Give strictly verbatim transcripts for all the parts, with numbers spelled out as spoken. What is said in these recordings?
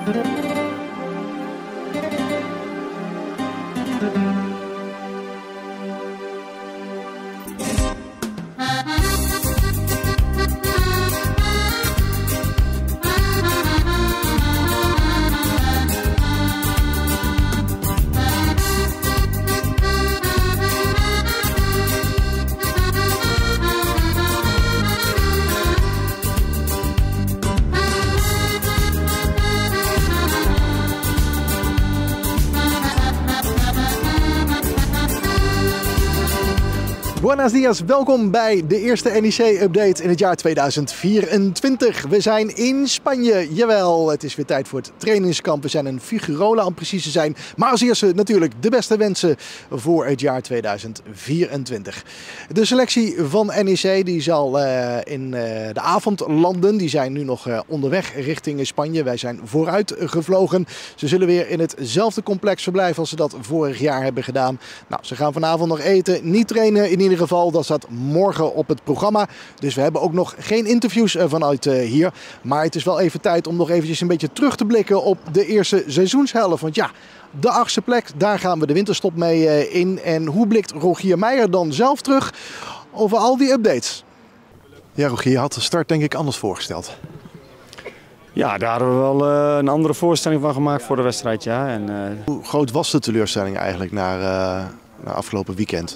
Buenos dias, welkom bij de eerste N E C-update in het jaar tweeduizend vierentwintig. We zijn in Spanje, jawel, het is weer tijd voor het trainingskamp. We zijn in Figuerola om precies te zijn. Maar als eerste natuurlijk de beste wensen voor het jaar tweeduizend vierentwintig. De selectie van N E C die zal uh, in uh, de avond landen. Die zijn nu nog uh, onderweg richting Spanje. Wij zijn vooruit gevlogen. Ze zullen weer in hetzelfde complex verblijven als ze dat vorig jaar hebben gedaan. Nou, ze gaan vanavond nog eten, niet trainen in ieder geval. Dat staat morgen op het programma. Dus we hebben ook nog geen interviews vanuit uh, hier. Maar het is wel even tijd om nog eventjes een beetje terug te blikken op de eerste seizoenshelft. Want ja, de achtste plek, daar gaan we de winterstop mee uh, in. En hoe blikt Rogier Meijer dan zelf terug over al die updates? Ja, Rogier, je had de start denk ik anders voorgesteld. Ja, daar hebben we wel uh, een andere voorstelling van gemaakt voor de wedstrijd. Ja. En, uh... Hoe groot was de teleurstelling eigenlijk naar, uh, naar afgelopen weekend?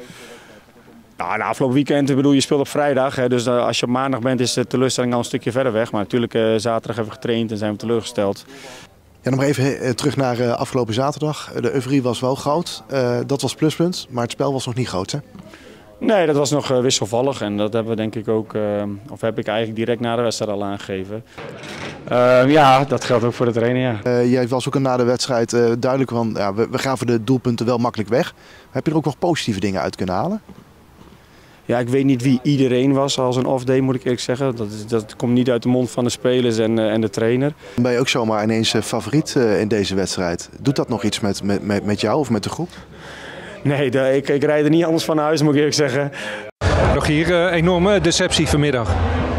Nou, na afgelopen weekend, ik bedoel, je speelt op vrijdag. Hè, dus uh, als je op maandag bent is de teleurstelling al een stukje verder weg. Maar natuurlijk, uh, zaterdag hebben we getraind en zijn we teleurgesteld. Ja, nog maar even uh, terug naar uh, afgelopen zaterdag. De euforie was wel groot. Uh, dat was pluspunt, maar het spel was nog niet groot, hè? Nee, dat was nog uh, wisselvallig. En dat hebben we denk ik ook, uh, of heb ik eigenlijk direct na de wedstrijd al aangegeven. Uh, ja, dat geldt ook voor de trainer, ja. Uh, jij was ook na de wedstrijd uh, duidelijk van, ja, we, we gaven de doelpunten wel makkelijk weg. Heb je er ook nog positieve dingen uit kunnen halen? Ja, ik weet niet wie iedereen was als een off-day, moet ik eerlijk zeggen. Dat, dat komt niet uit de mond van de spelers en, uh, en de trainer. Ben je ook zomaar ineens uh, favoriet uh, in deze wedstrijd? Doet dat nog iets met, met, met, met jou of met de groep? Nee, de, ik, ik rijd er niet anders van naar huis, moet ik eerlijk zeggen. Nog hier uh, enorme deceptie vanmiddag.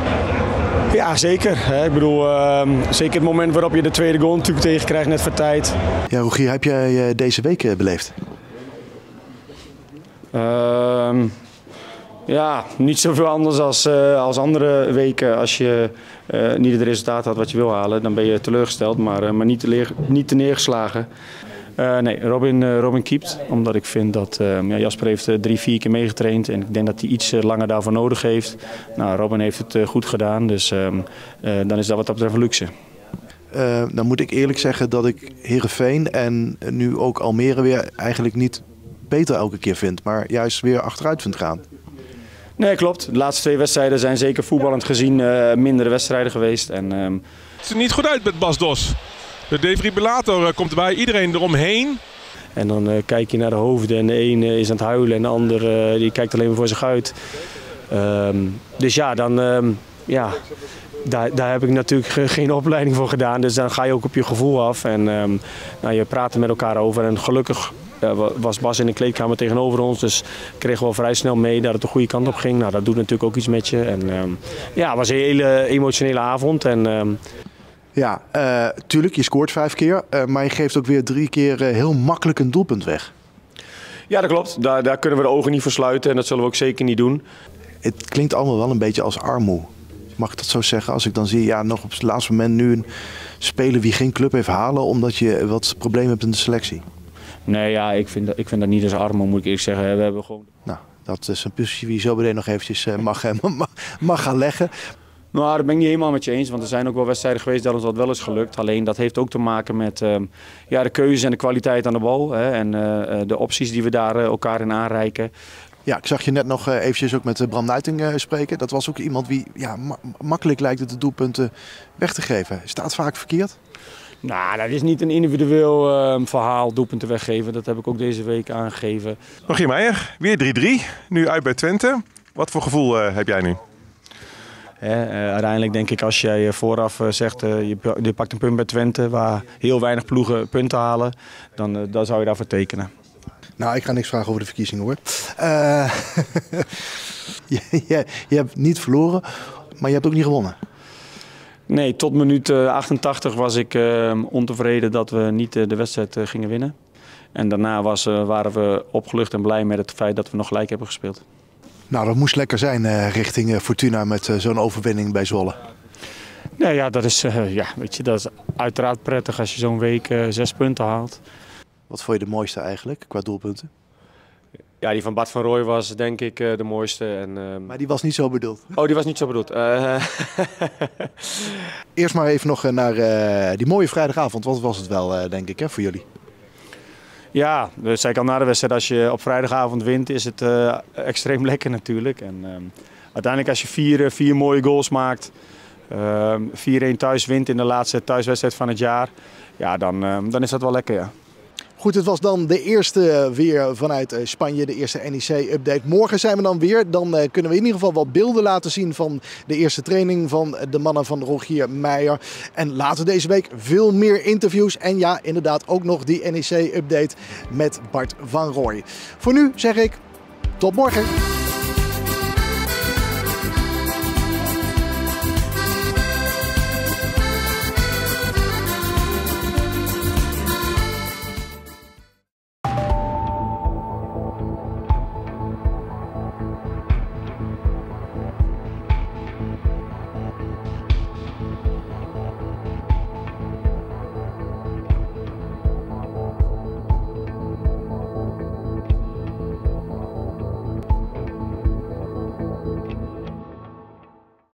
Ja, zeker. Hè. Ik bedoel, uh, zeker het moment waarop je de tweede goal natuurlijk tegenkrijgt net voor tijd. Ja, Rogier, heb jij uh, deze week uh, beleefd? Uh, Ja, niet zoveel anders als, uh, als andere weken. Als je uh, niet het resultaat had wat je wil halen, dan ben je teleurgesteld, maar, uh, maar niet, te leer, niet te neergeslagen. Uh, nee, Robin, uh, Robin keept, omdat ik vind dat uh, ja, Jasper heeft uh, drie, vier keer meegetraind en ik denk dat hij iets uh, langer daarvoor nodig heeft. Nou, Robin heeft het uh, goed gedaan, dus uh, uh, dan is dat wat dat betreft een luxe. Uh, dan moet ik eerlijk zeggen dat ik Heerenveen en nu ook Almere weer eigenlijk niet beter elke keer vind, maar juist weer achteruit vind gaan. Nee, klopt. De laatste twee wedstrijden zijn zeker voetballend gezien uh, mindere wedstrijden geweest. En, um... Het ziet er niet goed uit met Bas Dos. De defibrillator uh, komt erbij, iedereen eromheen. En dan uh, kijk je naar de hoofden en de een uh, is aan het huilen en de ander uh, die kijkt alleen maar voor zich uit. Um, dus ja, dan, um, ja daar, daar heb ik natuurlijk ge geen opleiding voor gedaan. Dus dan ga je ook op je gevoel af en um, nou, je praat er met elkaar over. En gelukkig Ja, was Bas in de kleedkamer tegenover ons, dus kregen we al vrij snel mee dat het de goede kant op ging. Nou, dat doet natuurlijk ook iets met je. En, um, ja, het was een hele emotionele avond. En, um... Ja, uh, tuurlijk, je scoort vijf keer, uh, maar je geeft ook weer drie keer uh, heel makkelijk een doelpunt weg. Ja, dat klopt. Daar, daar kunnen we de ogen niet voor sluiten en dat zullen we ook zeker niet doen. Het klinkt allemaal wel een beetje als armoe. Mag ik dat zo zeggen? Als ik dan zie, ja, nog op het laatste moment nu een speler wie geen club heeft halen omdat je wat problemen hebt in de selectie. Nee, ja, ik vind dat, ik vind dat niet als armoe, moet ik eerlijk zeggen. We hebben gewoon... Nou, dat is een puzzeltje die je zo meteen nog eventjes uh, mag, mag, mag gaan leggen. Nou, dat ben ik niet helemaal met je eens, want er zijn ook wel wedstrijden geweest dat ons dat wel is gelukt. Alleen dat heeft ook te maken met uh, ja, de keuzes en de kwaliteit aan de bal. Hè, en uh, de opties die we daar uh, elkaar in aanreiken. Ja, ik zag je net nog uh, eventjes ook met uh, Bram Nuiting uh, spreken. Dat was ook iemand wie ja, ma makkelijk lijkt het de doelpunten weg te geven. Staat vaak verkeerd? Nou, dat is niet een individueel uh, verhaal, doelpunten weggeven. Dat heb ik ook deze week aangegeven. Rogier Meijer, weer drie drie. Nu uit bij Twente. Wat voor gevoel uh, heb jij nu? He, uh, uiteindelijk denk ik als jij vooraf uh, zegt, uh, je, je pakt een punt bij Twente waar heel weinig ploegen punten halen, dan, uh, dan zou je daarvoor tekenen. Nou, ik ga niks vragen over de verkiezingen hoor. Uh, je, je, je hebt niet verloren, maar je hebt ook niet gewonnen. Nee, tot minuut uh, achtentachtig was ik uh, ontevreden dat we niet uh, de wedstrijd uh, gingen winnen. En daarna was, uh, waren we opgelucht en blij met het feit dat we nog gelijk hebben gespeeld. Nou, dat moest lekker zijn uh, richting uh, Fortuna met uh, zo'n overwinning bij Zwolle. Nee, ja, dat is, uh, ja, weet je, dat is uiteraard prettig als je zo'n week uh, zes punten haalt. Wat vond je de mooiste eigenlijk qua doelpunten? Ja, die van Bart van Rooij was denk ik uh, de mooiste. En, uh... Maar die was niet zo bedoeld. Oh, die was niet zo bedoeld. Uh... Eerst maar even nog naar uh, die mooie vrijdagavond. Wat was het wel, uh, denk ik, hè, voor jullie? Ja, dat zei ik al na de wedstrijd. Als je op vrijdagavond wint, is het uh, extreem lekker natuurlijk. En, uh, uiteindelijk als je vier, vier mooie goals maakt, uh, vier-een thuis wint in de laatste thuiswedstrijd van het jaar, ja, dan, uh, dan is dat wel lekker, ja. Goed, het was dan de eerste weer vanuit Spanje, de eerste N E C-update. Morgen zijn we dan weer. Dan uh, kunnen we in ieder geval wat beelden laten zien van de eerste training van de mannen van Rogier Meijer. En later deze week veel meer interviews. En ja, inderdaad ook nog die N E C-update met Bart van Rooij. Voor nu zeg ik tot morgen.